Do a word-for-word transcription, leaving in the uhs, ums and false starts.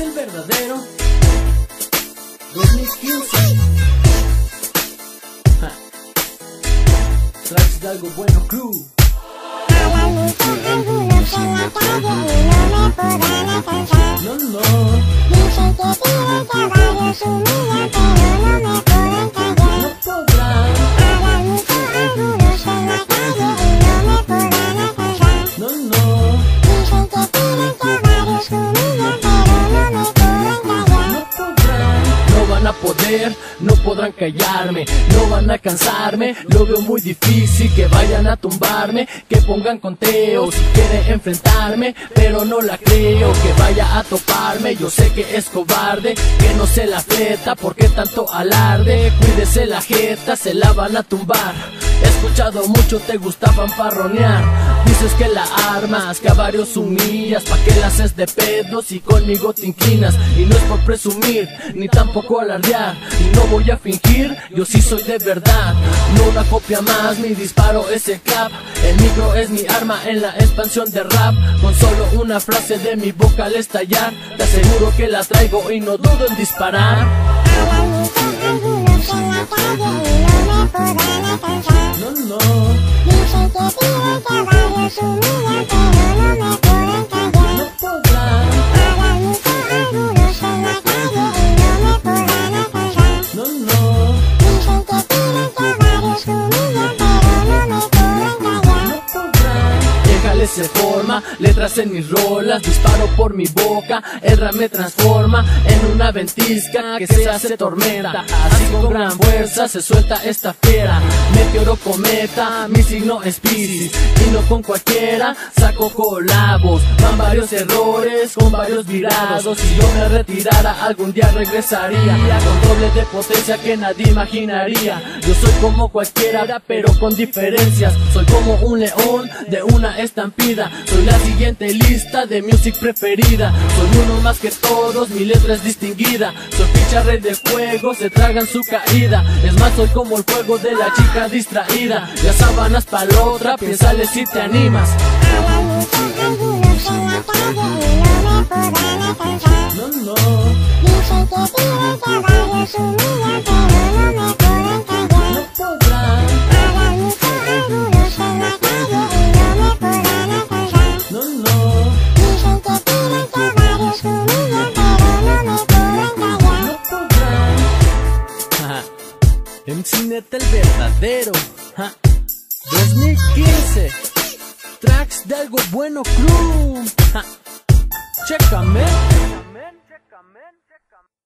el verdadero dos mil quince. Ja. Tracks de algo bueno crew. Algunos en la calle y no me podrán alcanzar. No, no. Dicen que tienen caballos humillan, pero no me podrán callar. No podrán. Hagan mucho algunos en la calle y no me podrán alcanzar. No, no. Dicen que tienen caballos humillan, pero no me podrán callar. No podrán. No van a poder, no podrán callarme, no van a cansarme. Lo veo muy difícil que vayan a tumbarme, que pongan conteo si quieren enfrentarme, pero no la creo que vaya a toparme. Yo sé que es cobarde, que no se la fleta, porque tanto alarde. Cuídese la jeta, se la van a tumbar. He escuchado mucho, te gusta fanfarronear. Dices que la armas, que a varios humillas, pa' que la haces de pedos y conmigo te inclinas. Y no es por presumir, ni tampoco alardear, y no voy a fingir, yo sí soy de verdad. No una copia más, mi disparo es el clap. El micro es mi arma en la expansión de rap. Con solo una frase de mi boca al estallar, te aseguro que la traigo y no dudo en disparar. Hagan mucho algunos en la calle y no me podrán alcanzar. No, no. Dicen que tienen caballos humillan, pero no me podrán callar. No podrán. Hagan mucho algunos en la calle y no me podrán alcanzar. No, no. Dicen que tienen caballos humillan, pero no me podrán callar. No podrán. Déjale se forma, letras en mis rolas, disparo por mi boca, el rap me transforma en una ventisca que se hace tormenta. Así con gran fuerza se suelta esta fiera. Meteoro cometa, mi signo es Piscis, y no con cualquiera saco colabos. Van varios errores con varios virados. Si yo me retirara algún día regresaría con doble de potencia que nadie imaginaría. Yo soy como cualquiera pero con diferencias. Soy como un león de una estampida. Soy la siguiente lista de music preferida. Soy uno más que todos, mi letra es distinguida. Soy ficha rey de juego, se tragan su caída. Es más, soy como el juego de la chica distraída. Ya sábanas pa' la otra, piénsale si te animas. Hagan mucho algunos en la calle y no me podrán alcanzar. No, no. Dicen que tienen caballos humillan, pero no me podrán callar. No podrán. Hagan mucho algunos en la calle y no me podrán alcanzar. No, no. Dicen que tienen caballos humillan, pero no me podrán callar. No podrán. Ja. M C Neta el verdadero. Ja. dos mil quince. Tracks de algo bueno crew. Ja. Chécame.